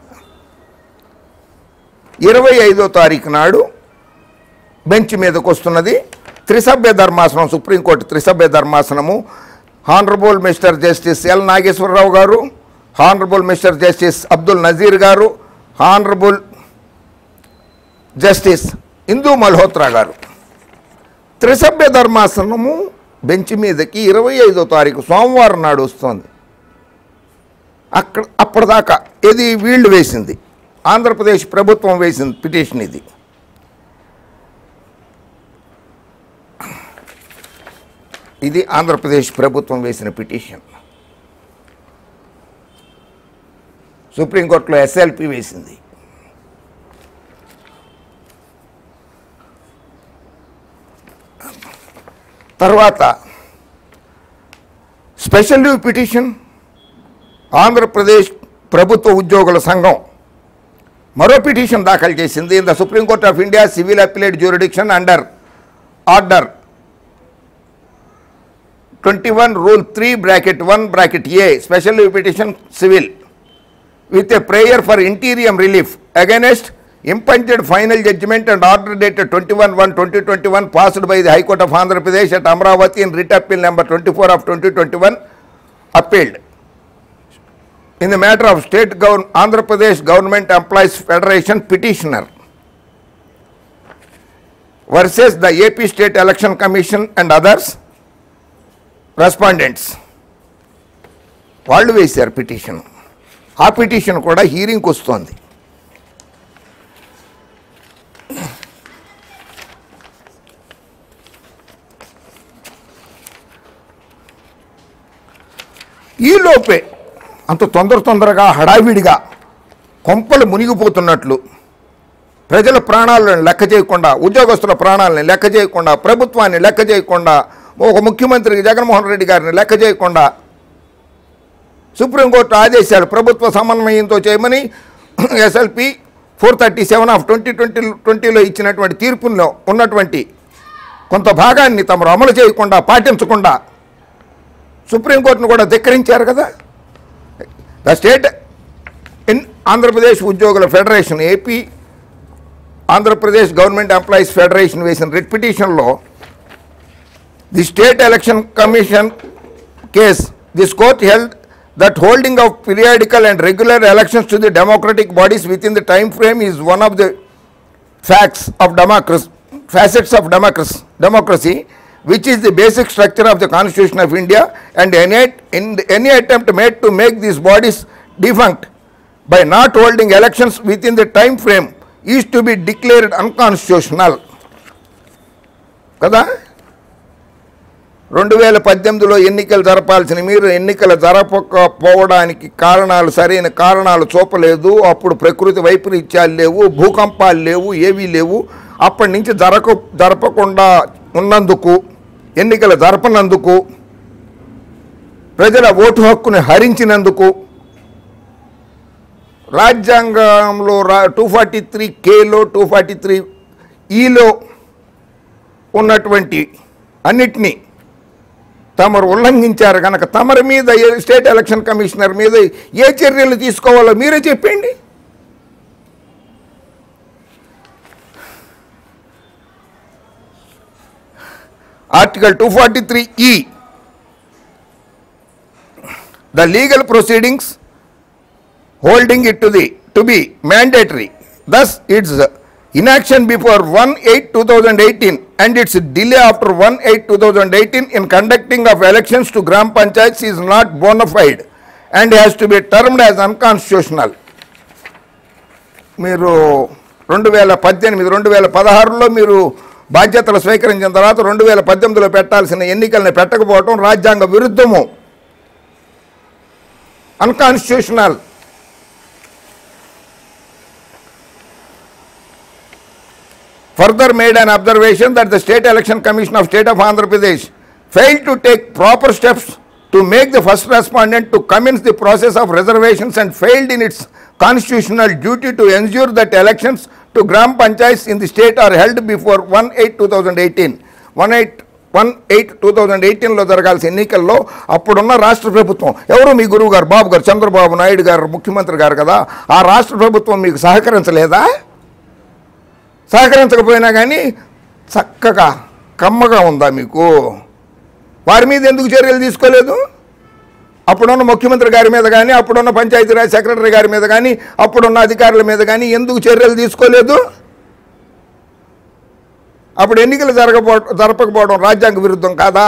Speaker 1: ఇరవై ఐదో తారీఖు నాడు బెంచ్ మీదకు వస్తున్నది. త్రిసభ్య ధర్మాసనం, సుప్రీంకోర్టు త్రిసభ్య ధర్మాసనము honourable mister justice L Nageswara Rao garu, honourable mister justice Abdul Nazeer garu, honourable justice Indu Malhotra గారు. త్రిసభ్య ధర్మాసనము బెంచ్ మీదకి ఇరవై ఐదో తారీఖు సోమవారం నాడు వస్తుంది. అక్కడ అప్పటిదాకా ఇది వీళ్ళు వేసింది, ఆంధ్రప్రదేశ్ ప్రభుత్వం వేసింది పిటిషన్. ఇది ఇది ఆంధ్రప్రదేశ్ ప్రభుత్వం వేసిన పిటిషన్. సుప్రీంకోర్టులో ఎస్ఎల్పి వేసింది. తర్వాత స్పెషల్ లీవ్ పిటిషన్ ఆంధ్రప్రదేశ్ ప్రభుత్వ ఉద్యోగుల సంఘం మరో పిటిషన్ దాఖలు చేసింది. In the supreme court of India civil appellate jurisdiction under order twenty one rule three bracket one bracket A special leave petition civil with a prayer for interim relief against impunged final judgment and order dated twenty-one one twenty twenty-one passed by the High Court of Andhra Pradesh at Amravati in writ appeal number twenty-four of twenty twenty-one appealed in the matter of state government Andhra Pradesh Government Employees Federation petitioner versus the A P State Election Commission and others respondents. వాళ్ళు వేశారు petition. ఆ petition కూడా హీరింగ్కి వస్తోంది. ఈలోపే అంత తొందర తొందరగా హడావిడిగా కొంపలు మునిగిపోతున్నట్లు ప్రజల ప్రాణాలను లెక్క చేయకుండా, ఉద్యోగస్తుల ప్రాణాలను లెక్క చేయకుండా, ప్రభుత్వాన్ని లెక్క చేయకుండా, ఒక ముఖ్యమంత్రి జగన్మోహన్ రెడ్డి గారిని లెక్క చేయకుండా సుప్రీంకోర్టు ఆదేశాలు ప్రభుత్వ సమన్వయంతో చేయమని SLP four thirty seven of twenty twenty ట్వంటీలో ఇచ్చినటువంటి తీర్పుల్లో ఉన్నటువంటి కొంత భాగాన్ని తమరు అమలు చేయకుండా, పాటించకుండా సుప్రీంకోర్టును కూడా ధిక్కరించారు కదా. ద స్టేట్ ఇన్ ఆంధ్రప్రదేశ్ ఉద్యోగుల federation, AP Andhra Pradesh government employees federation వేసిన రిట్ పిటిషన్లో the state election commission case this court held that holding of periodical and regular elections to the democratic bodies within the time frame is one of the facts of democracy, facets of democracy, democracy, which is the basic structure of the Constitution of India, and any, in any attempt made to make these bodies defunct by not holding elections within the time frame is to be declared unconstitutional. Kada? రెండు వేల పద్దెనిమిదిలో ఎన్నికలు జరపాల్సిన మీరు ఎన్నికలు జరపకపోవడానికి కారణాలు సరైన కారణాలు చూపలేదు. అప్పుడు ప్రకృతి వైపరీత్యాలు లేవు, భూకంపాలు లేవు, ఏవీ లేవు. అప్పటి నుంచి జరగ జరపకుండా ఉన్నందుకు, ఎన్నికలు జరపనందుకు, ప్రజల ఓటు హక్కుని హరించినందుకు, రాజ్యాంగంలో రా టూ ఫార్టీ త్రీ కేలో టూ ఫార్టీ త్రీ ఈలో ఉన్నటువంటి అన్నిటినీ తమరు ఉల్లంఘించారు కనుక తమరి మీద స్టేట్ ఎలక్షన్ కమిషనర్ మీద ఏ చర్యలు తీసుకోవాలో మీరే చెప్పండి. Article two forty three E the legal proceedings holding it to the to be mandatory. Thus, its inaction before one eight two thousand eighteen and its delay after one eight two thousand eighteen in conducting of elections to Gram Panchayats is not bona fide and has to be termed as unconstitutional. మీరు రెండు వేల పద్దెనిమిది రెండు వేల పదహారులో మీరు బాధ్యతలు స్వీకరించిన తర్వాత రెండు వేల పద్దెనిమిదిలో పెట్టాల్సిన ఎన్నికలను పెట్టకపోవడం రాజ్యాంగ విరుద్ధము, unconstitutional. Further made an observation that the State Election Commission of State of Andhra Pradesh failed to take proper steps to make the first respondent to commence the process of reservations and failed in its constitutional duty to ensure that elections to Gram Panchayats in the state are held before one eight two thousand eighteen. one eight two thousand eighteen లో జరగాల్సిన ఎన్నికల్లో అప్పుడున్న రాష్ట్ర ప్రభుత్వం, ఎవరు మీ గురువు గారు బాబు గారు చంద్రబాబు నాయుడు గారు ముఖ్యమంత్రి గారు కదా, ఆ రాష్ట్ర ప్రభుత్వం మీకు సహకరించలేదా? సహకరించకపోయినా కానీ చక్కగా కమ్మగా ఉందా మీకు? వారి మీద ఎందుకు చర్యలు తీసుకోలేదు? అప్పుడున్న ముఖ్యమంత్రి గారి మీద కానీ, అప్పుడున్న పంచాయతీరాజ్ సెక్రటరీ గారి మీద కానీ, అప్పుడున్న అధికారుల మీద కానీ ఎందుకు చర్యలు తీసుకోలేదు? అప్పుడు ఎన్నికలు జరగబో జరపకపోవడం రాజ్యాంగ విరుద్ధం కాదా?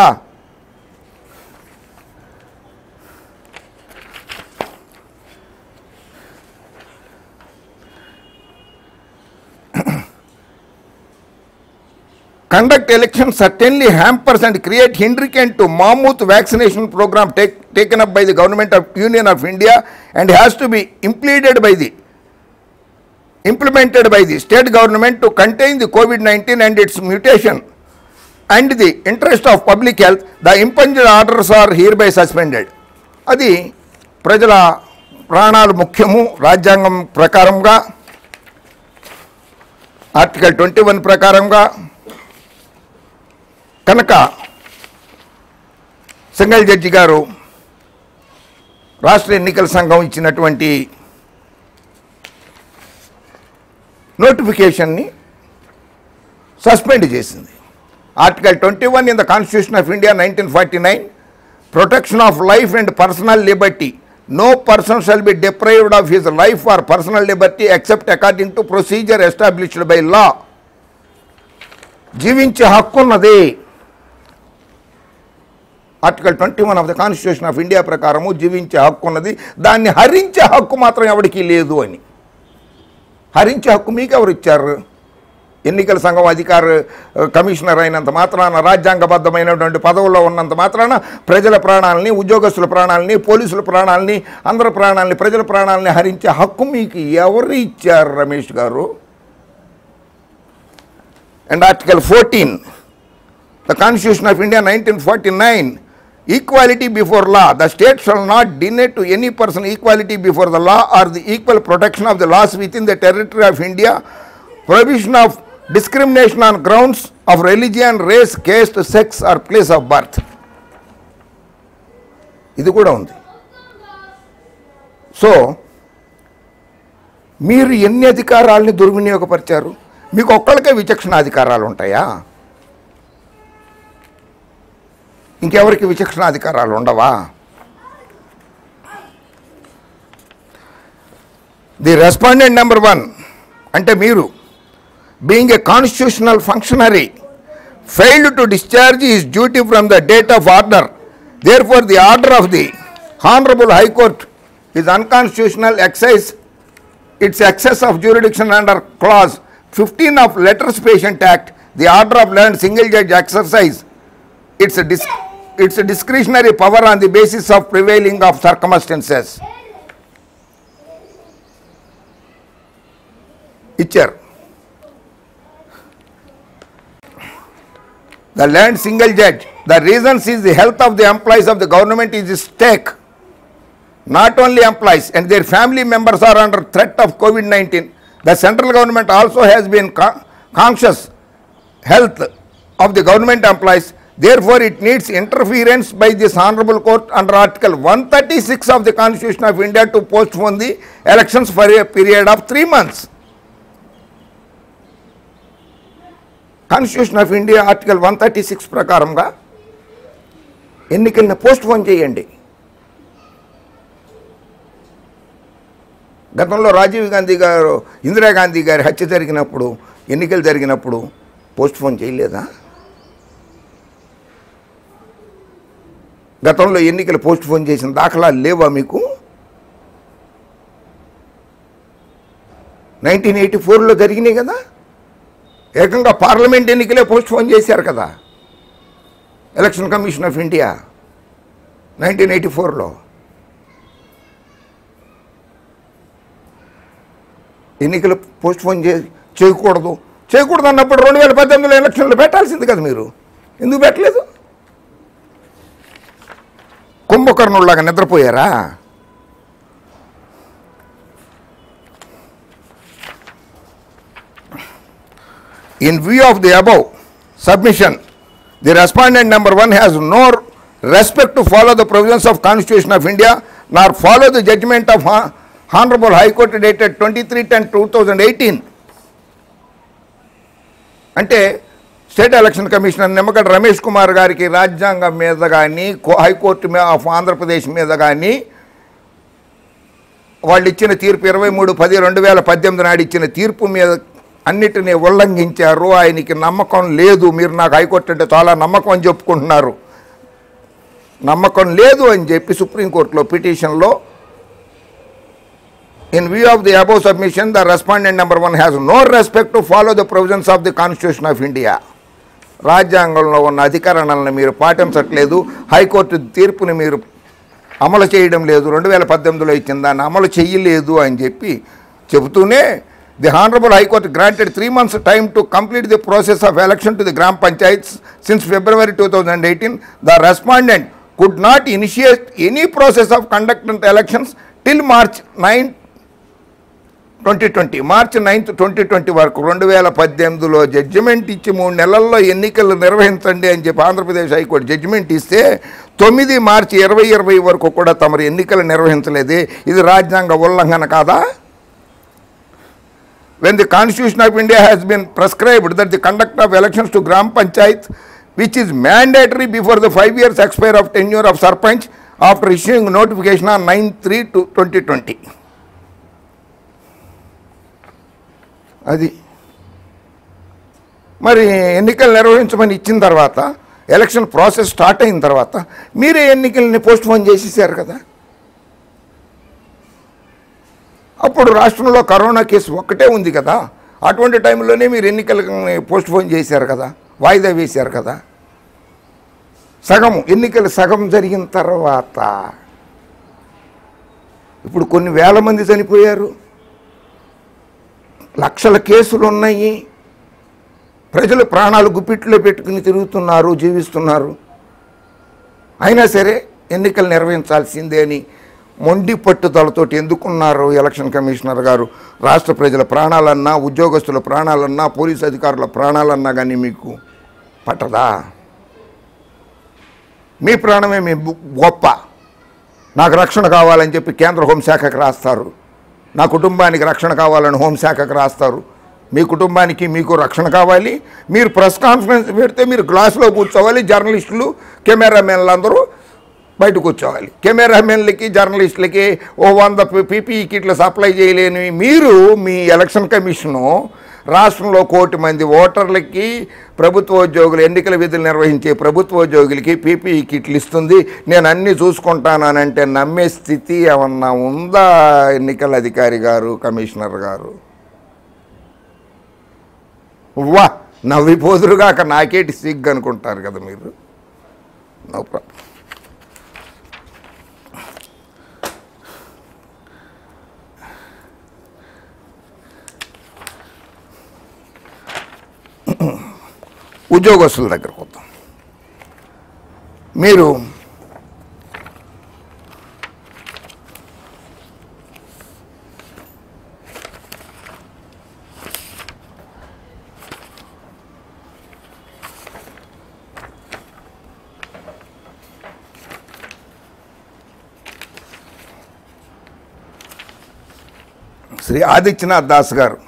Speaker 1: Conduct elections certainly hampers and create hindrance to mammoth vaccination program take, taken up by the Government of Union of India and has to be implemented by the implemented by the state government to contain the COVID nineteen and its mutation and the interest of public health. The impunged orders are hereby suspended. అది ప్రజల ప్రాణాలు ముఖ్యము రాజ్యాంగం ప్రకారంగా article twenty one ప్రకారంగా కనుక single judge గారు రాష్ట్ర ఎన్నికల సంఘం ఇచ్చినటువంటి నోటిఫికేషన్ని సస్పెండ్ చేసింది. Article twenty one in the constitution of India nineteen forty nine protection of life and personal liberty. No person shall be deprived of his life or personal liberty except according to procedure established by law. జీవించే హక్కు ఉన్నది. Article twenty one of the constitution of India ప్రకారము జీవించే హక్కు ఉన్నది, దాన్ని హరించే హక్కు మాత్రం ఎవరికీ లేదు అని. హరించే హక్కు మీకు ఎవరు ఇచ్చారు? ఎన్నికల సంఘం అధికార కమిషనర్ అయినంత మాత్రాన, రాజ్యాంగబద్ధమైనటువంటి పదవుల్లో ఉన్నంత మాత్రాన ప్రజల ప్రాణాలని, ఉద్యోగస్తుల ప్రాణాలని, పోలీసుల ప్రాణాలని, అందరి ప్రాణాలని, ప్రజల ప్రాణాలని హరించే హక్కు మీకు ఎవరు ఇచ్చారు Ramesh garu? And article fourteen the constitution of India nineteen forty nine equality before law. The state shall not deny to any person equality before the law or the equal protection of the laws within the territory of India. Prohibition of discrimination on grounds of religion, race, caste, sex or place of birth. ఇది కూడా ఉంది. So మీరు ఎన్ని అధికారాలని దుర్వినియోగపరిచారు? మీకు ఒక్కళ్ళకే విచక్షణ అధికారాలు ఉంటాయా? ఇంకెవరికి విచక్షణ అధికారాలు ఉండవా? ది రెస్పాండెంట్ నెంబర్ వన్ అంటే మీరు being a constitutional functionary failed to discharge his duty from the date of order. There four the order of the honourable high court is unconstitutional excise it's excess of jurisdiction under clause fifteen of letters patient act. The order of land single judge exercise it's dis It's a discretionary power on the basis of prevailing of circumstances. Ichar. The land single judge. The reasons is the health of the employees of the government is at stake. Not only employees and their family members are under threat of COVID nineteen. The central government also has been con conscious health of the government employees. Therefore, it needs interference by this honorable court under Article one thirty-six of the Constitution of India to postpone the elections for a period of three months. Constitution of India Article one thirty-six ప్రకారంగా ఎన్నికలను postpone చేయండి. గతంలో రాజీవ్ గాంధీ గారు ఇందిరాగాంధీ గారి హత్య జరిగినప్పుడు ఎన్నికలు జరిగినప్పుడు పోస్ట్ పోన్ చేయలేదా? గతంలో ఎన్నికలు పోస్ట్ పోన్ చేసిన దాఖలాలు లేవా మీకు? నైన్టీన్ ఎయిటీ ఫోర్లో జరిగినాయి కదా, ఏకంగా పార్లమెంట్ ఎన్నికలే పోస్ట్ పోన్ చేశారు కదా election commission of India nineteen eighty ఫోర్లో. ఎన్నికలు పోస్ట్ పోన్ చే చేయకూడదు చేయకూడదు అన్నప్పుడు రెండు వేల పద్దెనిమిదిలో ఎలక్షన్లు పెట్టాల్సింది కదా, మీరు ఎందుకు పెట్టలేదు? కుంభకర్ణుల్లాగా నిద్రపోయారా? In view of the above submission, the respondent number one has no respect to follow the provisions of Constitution of India nor follow the judgment of Honorable High Court dated twenty-three ten twenty eighteen. అంటే state election commissioner Nimmagadda Ramesh Kumar గారికి రాజ్యాంగం మీద కానీ high court of Andhra Pradesh మీద కానీ వాళ్ళు ఇచ్చిన తీర్పు ఇరవై మూడు పది రెండు వేల పద్దెనిమిది నాడు ఇచ్చిన తీర్పు మీద అన్నిటినీ ఉల్లంఘించారు. ఆయనకి నమ్మకం లేదు. మీరు నాకు హైకోర్టు అంటే చాలా నమ్మకం అని చెప్పుకుంటున్నారు. నమ్మకం లేదు అని చెప్పి సుప్రీంకోర్టులో పిటిషన్లో in view of the above submission the respondent number one has no respect to follow the provisions of the constitution of India. రాజ్యాంగంలో ఉన్న అధికరణలను మీరు పాటించట్లేదు. హైకోర్టు తీర్పుని మీరు అమలు చేయడం లేదు. రెండు వేల పద్దెనిమిదిలో ఇచ్చిన దాన్ని అమలు చేయలేదు అని చెప్పి చెబుతూనే the Honorable High Court granted three months time to complete the process of election to the Gram Panchayats since February two thousand eighteen. The respondent could not initiate any process of conducting elections till March ninth twenty twenty. March ninth twenty twenty వరకు రెండు వేల పద్దెనిమిదిలో judgement ఇచ్చి మూడు నెలల్లో ఎన్నికలు నిర్వహించండి అని చెప్పి ఆంధ్రప్రదేశ్ హైకోర్టు జడ్జిమెంట్ ఇస్తే తొమ్మిది మార్చి ఇరవై ఇరవై వరకు కూడా తమరు ఎన్నికలు నిర్వహించలేదే. ఇది రాజ్యాంగ ఉల్లంఘన కాదా? When the Constitution of India has been prescribed that the conduct of elections to Gram Panchayat, which is mandatory before the five years expire of tenure of Sarpanch after issuing notification on nine three twenty twenty. అది మరి ఎన్నికలు నిర్వహించమని ఇచ్చిన తర్వాత election process start అయిన తర్వాత మీరే ఎన్నికల్ని post phone చేసేసారు కదా. అప్పుడు రాష్ట్రంలో కరోనా కేసు ఒక్కటే ఉంది కదా. అటువంటి టైంలోనే మీరు ఎన్నికలని పోస్ట్ పోన్ చేశారు కదా, వాయిదా వేశారు కదా. సగం ఎన్నికలు సగం జరిగిన తర్వాత ఇప్పుడు కొన్ని వేల మంది చనిపోయారు, లక్షల కేసులు ఉన్నాయి, ప్రజలు ప్రాణాలు గుప్పిట్లో పెట్టుకుని తిరుగుతున్నారు, జీవిస్తున్నారు. అయినా సరే ఎన్నికలు నిర్వహించాల్సిందే అని మొండి పట్టుదలతో ఎందుకున్నారు ఎలక్షన్ కమిషనర్ గారు? రాష్ట్ర ప్రజల ప్రాణాలన్నా, ఉద్యోగస్తుల ప్రాణాలన్నా, పోలీసు అధికారుల ప్రాణాలన్నా కానీ మీకు పట్టదా? మీ ప్రాణమే మీ గొప్ప. నాకు రక్షణ కావాలని చెప్పి కేంద్ర హోంశాఖకు రాస్తారు, నా కుటుంబానికి రక్షణ కావాలని హోంశాఖకు రాస్తారు. మీ కుటుంబానికి మీకు రక్షణ కావాలి, మీరు ప్రెస్ కాన్ఫరెన్స్ పెడితే మీరు గ్లాసులో కూర్చోవాలి, జర్నలిస్టులు కెమెరామెన్లు అందరూ బయటకు కూర్చోవాలి. కెమెరామెన్లకి జర్నలిస్టులకి ఓ వంద పీపీఈ కిట్లు సప్లై చేయలేని మీరు మీ ఎలక్షన్ కమిషను రాష్ట్రంలో కోటి మంది ఓటర్లకి, ప్రభుత్వ ఉద్యోగులు, ఎన్నికల విధులు నిర్వహించే ప్రభుత్వ ఉద్యోగులకి పీపీఈ కిట్లు ఇస్తుంది. నేను అన్నీ చూసుకుంటానంటే నమ్మే స్థితి ఏమన్నా ఉందా ఎన్నికల అధికారి గారు, కమిషనర్ గారు? వా నవ్విపోదురుగాక నాకేటి సిగ్గు అనుకుంటారు కదా మీరు. No problem. ఉద్యోగస్తుల దగ్గరకు వద్దాం. మీరు Shri Adityanath Das garu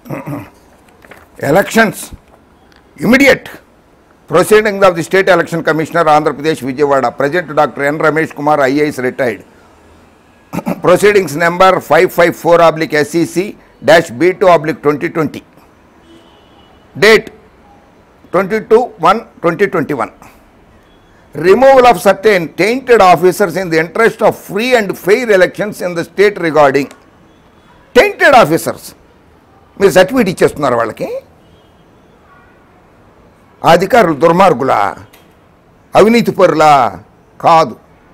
Speaker 1: elections immediate proceedings of the state election commissioner Andhra Pradesh Vijayawada present doctor N Ramesh Kumar IAS retired proceedings number five five four oblique SEC dash B two oblique twenty twenty date twenty two one twenty twenty one removal of certain tainted officers in the interest of free and fair elections in the state regarding tainted officers మీరు certificate ఇచ్చేస్తున్నారు వాళ్ళకి అధికారులు దుర్మార్గులా అవినీతి పరులా కాదు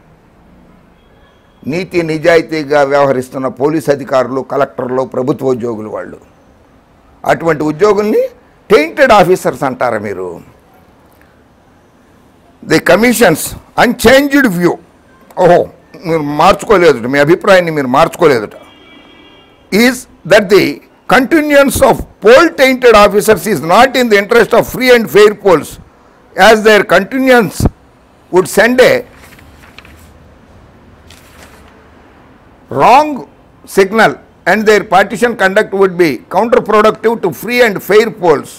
Speaker 1: నీతి నిజాయితీగా వ్యవహరిస్తున్న police అధికారులు కలెక్టర్లు ప్రభుత్వ ఉద్యోగులు వాళ్ళు అటువంటి ఉద్యోగుల్ని టెయింటెడ్ ఆఫీసర్స్ అంటారా మీరు ది కమిషన్స్ అన్చేంజ్డ్ వ్యూ ఓహో మీరు మార్చుకోలేదుట మీ అభిప్రాయాన్ని మీరు మార్చుకోలేదుట is that the continuance of poll tainted officers is not in the interest of free and fair polls as their continuance would send a wrong signal and their partisan conduct would be counter productive to free and fair polls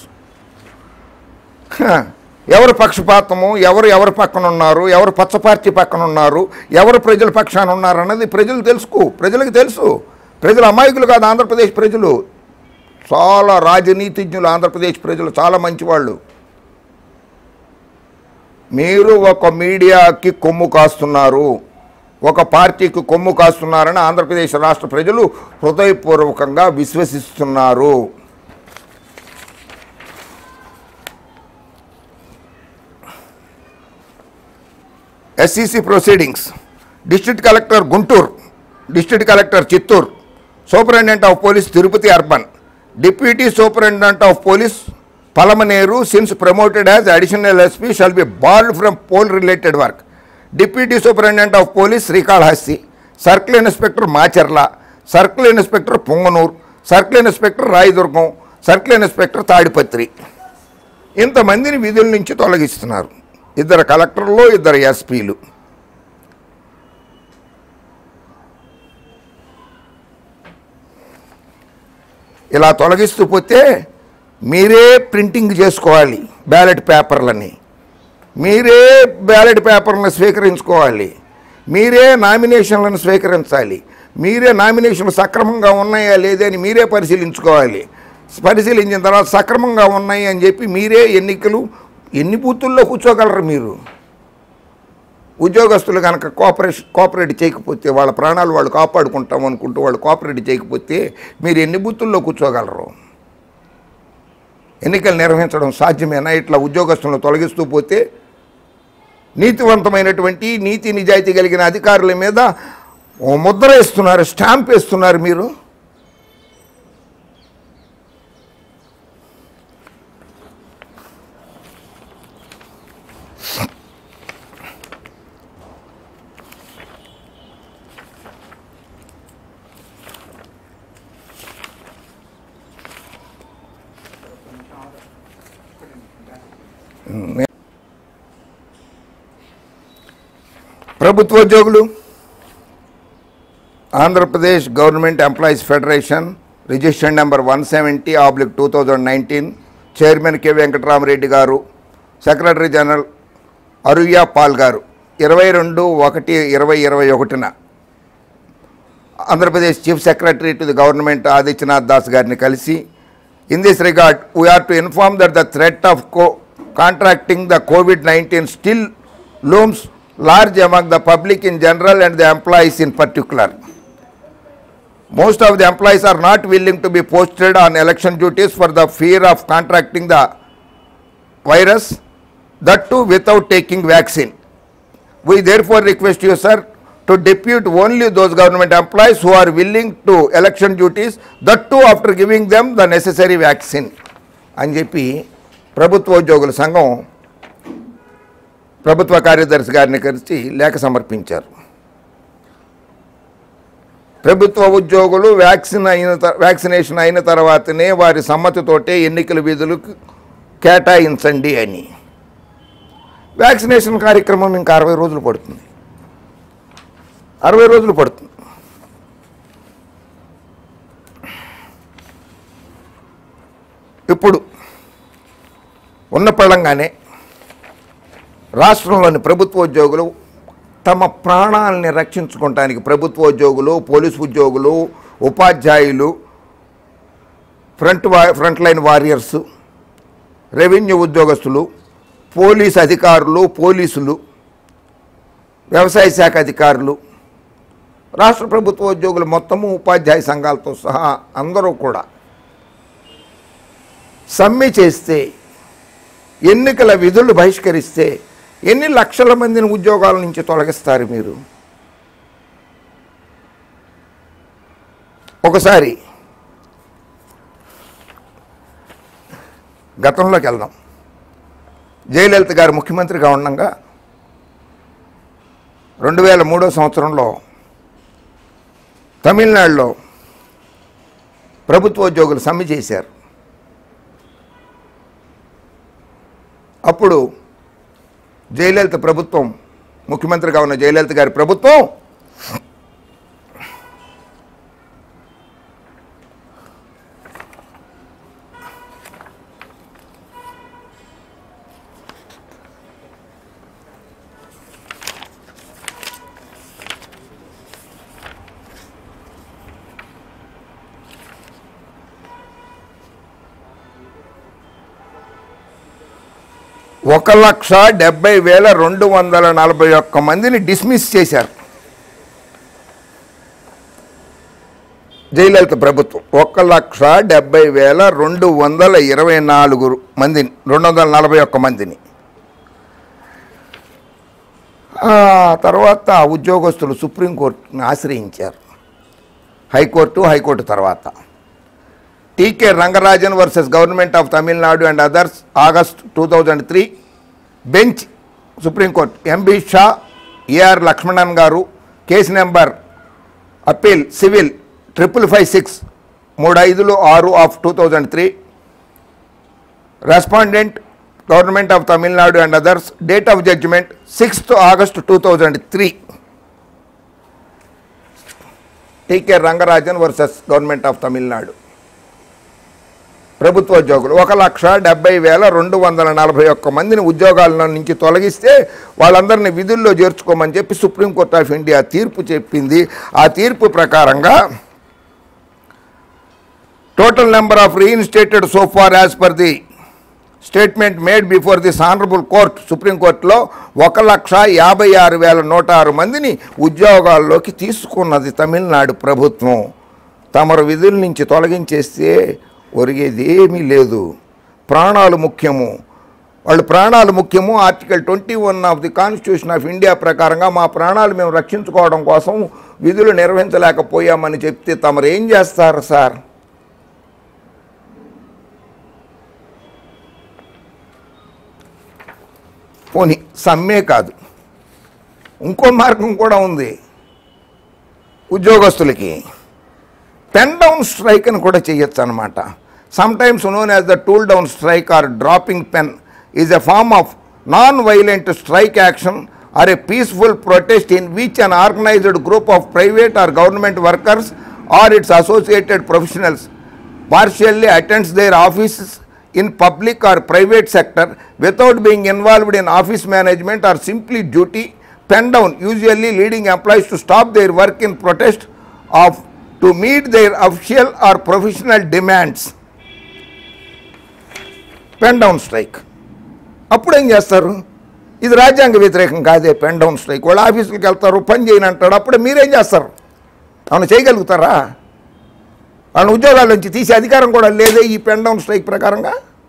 Speaker 1: ఎవరు పక్షపాతము ఎవరు ఎవరి పక్కన ఉన్నారు ఎవరు పచ్చ party పక్కన ఉన్నారు ఎవరు ప్రజల పక్షాన ఉన్నారు అన్నది ప్రజలు తెలుసుకో ప్రజలకు తెలుసు ప్రజలు అమాయకులు కాదు ఆంధ్రప్రదేశ్ ప్రజలు చాలా రాజనీతిజ్ఞులు ఆంధ్రప్రదేశ్ ప్రజలు చాలా మంచివాళ్ళు మీరు ఒక మీడియాకి కొమ్ము కాస్తున్నారు ఒక పార్టీకి కొమ్ము కాస్తున్నారని ఆంధ్రప్రదేశ్ రాష్ట్ర ప్రజలు హృదయపూర్వకంగా విశ్వసిస్తున్నారు S E C proceedings. District Collector Guntur, District Collector Chittur, Superintendent of Police Tirupati Urban, Deputy Superintendent of Police Palamaneru since promoted as additional S P shall be barred from poll related work. Deputy Superintendent of Police Srikalahasti, Circle Inspector Macharla, Circle Inspector Punganur, Circle Inspector Raidurgam, Circle Inspector Tadipatri. ఇంతమందిని విధుల నుంచి తొలగిస్తున్నారు ఇద్దరు కలెక్టర్లు ఇద్దరు ఎస్పీలు ఇలా తొలగిస్తూ పోతే మీరే ప్రింటింగ్ చేసుకోవాలి బ్యాలెట్ పేపర్లని మీరే బ్యాలెట్ పేపర్లను స్వీకరించుకోవాలి మీరే నామినేషన్లను స్వీకరించాలి మీరే నామినేషన్లు సక్రమంగా ఉన్నాయా లేదని మీరే పరిశీలించుకోవాలి పరిశీలించిన తర్వాత సక్రమంగా ఉన్నాయి అని చెప్పి మీరే ఎన్నికలు ఎన్ని బూతుల్లో కూర్చోగలరు మీరు ఉద్యోగస్తులు కనుక కోఆపరేషన్ కోఆపరేట్ చేయకపోతే వాళ్ళ ప్రాణాలు వాళ్ళు కాపాడుకుంటాం అనుకుంటూ వాళ్ళు కోఆపరేట్ చేయకపోతే మీరు ఎన్ని బూతుల్లో కూర్చోగలరు ఎన్నికలు నిర్వహించడం సాధ్యమేనా ఇట్లా ఉద్యోగస్తులను తొలగిస్తూ పోతే నీతివంతమైనటువంటి నీతి నిజాయితీ కలిగిన అధికారుల మీద ముద్ర వేస్తున్నారు స్టాంప్ వేస్తున్నారు మీరు ప్రభుత్వోద్యోగులు Andhra Pradesh government employees federation registered number one seventy oblique two thousand nineteen chairman K Venkatarama Reddy garu secretary general అరుయ్యా Paul గారు ఇరవై రెండు ఒకటి ఇరవై ఇరవై ఒకటిన Andhra Pradesh chief secretary to the government Adityanath Das గారిని కలిసి in this regard we are to inform that the threat of co contracting the Covid nineteen still looms large among the public in general and the employees in particular. Most of the employees are not willing to be posted on election duties for the fear of contracting the virus, that too without taking vaccine. We therefore request you, sir, to depute only those government employees who are willing to election duties, that too after giving them the necessary vaccine. అని చెప్పి ప్రభుత్వ ఉద్యోగుల సంఘం ప్రభుత్వ కార్యదర్శి గారిని కలిసి లేఖ సమర్పించారు. ప్రభుత్వ ఉద్యోగులు వ్యాక్సిన్ అయిన వ్యాక్సినేషన్ అయిన తర్వాతనే వారి సమ్మతితోటే ఎన్నికల విధులకు కేటాయించండి అని. వ్యాక్సినేషన్ కార్యక్రమం ఇంకా అరవై రోజులు పడుతుంది అరవై రోజులు పడుతుంది ఇప్పుడు ఉన్న పళంగానే రాష్ట్రంలోని ప్రభుత్వ ఉద్యోగులు తమ ప్రాణాలని రక్షించుకోవడానికి ప్రభుత్వోద్యోగులు, పోలీసు ఉద్యోగులు, ఉపాధ్యాయులు, ఫ్రంట్ వా ఫ్రంట్ లైన్ వారియర్సు, రెవెన్యూ ఉద్యోగస్తులు, పోలీసు అధికారులు, పోలీసులు, వ్యవసాయ శాఖ అధికారులు, రాష్ట్ర ప్రభుత్వ ఉద్యోగులు మొత్తము ఉపాధ్యాయ సంఘాలతో సహా అందరూ కూడా సమ్మె చేస్తే, ఎన్నికల విధులు బహిష్కరిస్తే ఎన్ని లక్షల మందిని ఉద్యోగాల నుంచి తొలగిస్తారు మీరు? ఒకసారి గతంలోకి వెళ్దాం. జయలలిత గారు ముఖ్యమంత్రిగా ఉండగా రెండు వేల మూడో సంవత్సరంలో తమిళనాడులో ప్రభుత్వోద్యోగులు సమ్మె చేశారు. అప్పుడు జయలలిత ప్రభుత్వం, ముఖ్యమంత్రిగా ఉన్న జయలలిత గారి ప్రభుత్వం ఒక లక్ష డెబ్బై వేల రెండు వందల నలభై ఒక్క మందిని డిస్మిస్ చేశారు జయలలిత ప్రభుత్వం. ఒక లక్ష డెబ్బై వేల రెండు వందల ఇరవై నాలుగు మందిని రెండు వందల నలభై ఒక్క మందిని తర్వాత ఉద్యోగస్తులు సుప్రీంకోర్టుని ఆశ్రయించారు. హైకోర్టు హైకోర్టు తర్వాత TK Rangarajan versus government of Tamil Nadu and others August two thousand three bench supreme court MB Shah, AR Lakshmanan garu, case number appeal civil triple five six మూడు ఐదులు ఆరు of two thousand three respondent government of Tamil Nadu and others date of judgement sixth August two thousand three TK Rangarajan versus government of Tamil Nadu. ప్రభుత్వోద్యోగులు ఒక లక్ష డెబ్బై వేల రెండు వందల నలభై ఒక్క మందిని ఉద్యోగాల నుంచి తొలగిస్తే వాళ్ళందరినీ విధుల్లో చేర్చుకోమని చెప్పి సుప్రీంకోర్టు ఆఫ్ ఇండియా తీర్పు చెప్పింది. ఆ తీర్పు ప్రకారంగా total number of reinstated so far as per the statement made before this honourable court సుప్రీంకోర్టులో ఒక లక్ష యాభై ఆరు వేల నూట ఆరు మందిని ఉద్యోగాల్లోకి తీసుకున్నది తమిళనాడు ప్రభుత్వం. తమరు విధుల నుంచి తొలగించేస్తే ఒరిగేది ఏమీ లేదు. ప్రాణాలు ముఖ్యము, వాళ్ళు ప్రాణాలు ముఖ్యము. Article twenty one of the constitution of India ప్రకారంగా మా ప్రాణాలు మేము రక్షించుకోవడం కోసం విధులు నిర్వహించలేకపోయామని చెప్తే తమరు ఏం చేస్తారు సార్? పోనీ సమ్మె కాదు, ఇంకో మార్గం కూడా ఉంది. ఉద్యోగస్తులకి పెన్ డౌన్ స్ట్రైక్ అని కూడా చేయొచ్చు అన్నమాట. sometimes known as the tool down strike or dropping pen is a form of non-violent strike action or a peaceful protest in which an organized group of private or government workers or its associated professionals partially attends their offices in public or private sector without being involved in office management or simply duty. Pen down usually leading employees to stop their work in protest of to meet their official or professional demands. Pen down strike. అప్పుడు ఏం చేస్తారు? ఇది రాజ్యాంగ వ్యతిరేకం కాదే pen down strike. వాళ్ళు ఆఫీసులకు వెళ్తారు, పని చేయని అంటాడు. అప్పుడు మీరేం చేస్తారు? అవును చేయగలుగుతారా? వాళ్ళ ఉద్యోగాల నుంచి తీసే అధికారం కూడా లేదే ఈ పెన్ డౌన్ స్ట్రైక్ ప్రకారంగా.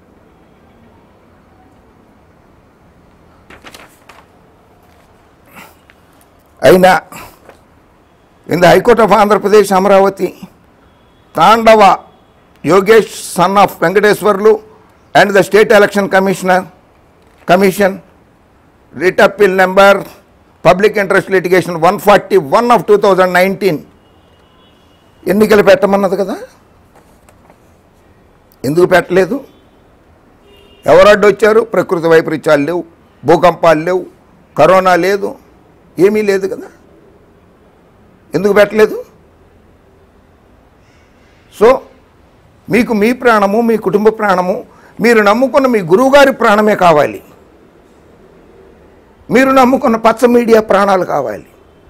Speaker 1: అయినా in the high court of Andhra Pradesh Amaravati Tandava Yogesh son of Venkateswarlu and the state election commissioner commission writ appeal number public interest litigation one forty-one of two thousand nineteen ఎన్నికలు పెట్టమన్నది కదా, ఎందుకు పెట్టలేదు? ఎవరు అడ్డు వచ్చారు? ప్రకృతి వైపరీత్యాలు లేవు, భూకంపాలు లేవు, కరోనా లేదు, ఏమీ లేదు కదా, ఎందుకు పెట్టలేదు? సో మీకు మీ ప్రాణము, మీ కుటుంబ ప్రాణము, మీరు నమ్ముకున్న మీ గురువుగారి ప్రాణమే కావాలి. మీరు నమ్ముకున్న పచ్చ మీడియా ప్రాణాలు కావాలి.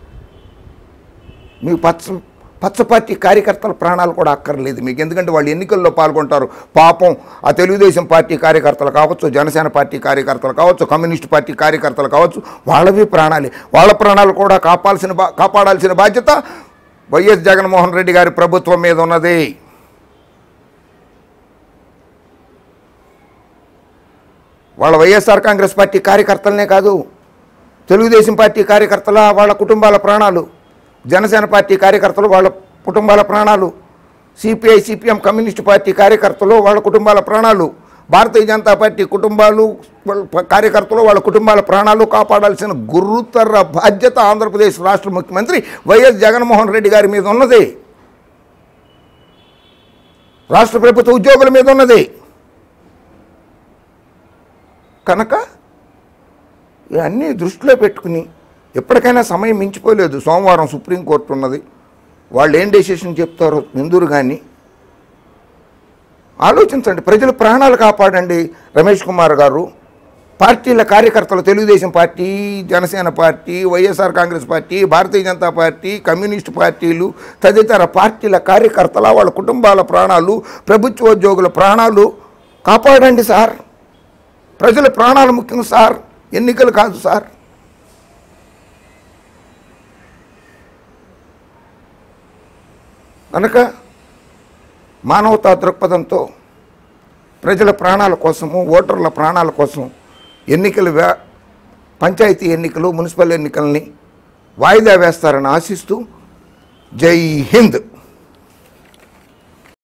Speaker 1: మీ పచ్చ పచ్చ పార్టీ కార్యకర్తల ప్రాణాలు కూడా అక్కర్లేదు మీకు. ఎందుకంటే వాళ్ళు ఎన్నికల్లో పాల్గొంటారు. పాపం ఆ తెలుగుదేశం పార్టీ కార్యకర్తలు కావచ్చు, జనసేన పార్టీ కార్యకర్తలు కావచ్చు, కమ్యూనిస్ట్ పార్టీ కార్యకర్తలు కావచ్చు, వాళ్ళవి ప్రాణాలే. వాళ్ళ ప్రాణాలు కూడా కాపాడాల్సిన బా కాపాడాల్సిన బాధ్యత వైఎస్ జగన్మోహన్ రెడ్డి గారి ప్రభుత్వం మీద ఉన్నది. వాళ్ళ వైఎస్ఆర్ కాంగ్రెస్ పార్టీ కార్యకర్తలనే కాదు, తెలుగుదేశం పార్టీ కార్యకర్తల వాళ్ళ కుటుంబాల ప్రాణాలు, జనసేన పార్టీ కార్యకర్తలు వాళ్ళ కుటుంబాల ప్రాణాలు, సిపిఐ సిపిఎం కమ్యూనిస్ట్ పార్టీ కార్యకర్తలు వాళ్ళ కుటుంబాల ప్రాణాలు, భారతీయ జనతా పార్టీ కుటుంబాలు కార్యకర్తలు వాళ్ళ కుటుంబాల ప్రాణాలు కాపాడాల్సిన గురుతర బాధ్యత ఆంధ్రప్రదేశ్ రాష్ట్ర ముఖ్యమంత్రి వైఎస్ జగన్మోహన్ రెడ్డి గారి మీద ఉన్నది. రాష్ట్ర ప్రభుత్వ ఉద్యోగుల మీద ఉన్నది. కనుక ఇవన్నీ దృష్టిలో పెట్టుకుని ఎప్పటికైనా సమయం మించిపోలేదు. సోమవారం సుప్రీంకోర్టు ఉన్నది. వాళ్ళు ఏం డెసిషన్ చెప్తారో ఎందురు కానీ ఆలోచించండి. ప్రజల ప్రాణాలు కాపాడండి. రమేష్ కుమార్ గారు, పార్టీల కార్యకర్తలు, Telugu Desam party, Janasena party, YSR Congress party, Bharatiya Janata party, communist పార్టీలు, తదితర పార్టీల కార్యకర్తల వాళ్ళ కుటుంబాల ప్రాణాలు, ప్రభుత్వోద్యోగుల ప్రాణాలు కాపాడండి సార్. ప్రజల ప్రాణాలు ముఖ్యం సార్, ఎన్నికలు కాదు సార్. కనుక మానవతా దృక్పథంతో ప్రజల ప్రాణాల కోసము, ఓటర్ల ప్రాణాల కోసం ఎన్నికలు వ్యా పంచాయతీ ఎన్నికలు, మున్సిపల్ ఎన్నికల్ని వాయిదా వేస్తారని ఆశిస్తూ జై హింద్.